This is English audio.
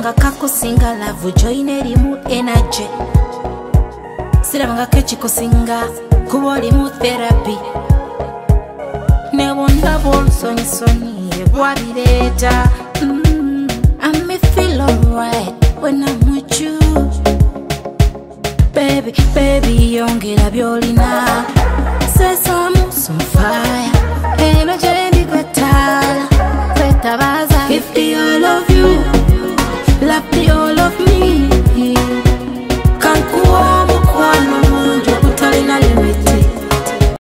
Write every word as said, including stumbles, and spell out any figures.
sirabanga kakusinga love join erimu energy sirabanga kechikusinga kuba oli mu therapy nebonda bolsoni soni ebwabireta mm, I me feel alright when I'm with you baby baby yongera byolina say some some fire